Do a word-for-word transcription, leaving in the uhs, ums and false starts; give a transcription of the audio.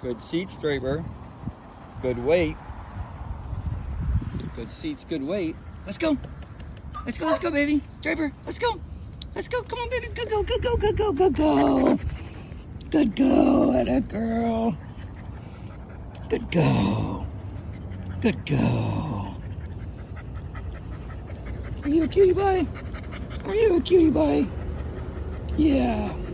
Good seats, Draper. Good weight. Good seats, good weight. Let's go. Let's go, let's go, baby. Draper, let's go. Let's go. Come on, baby. Good go, good go, good go, good go. Good go, atta girl. Good go. Good go. Are you a cutie pie? Are you a cutie pie? Yeah.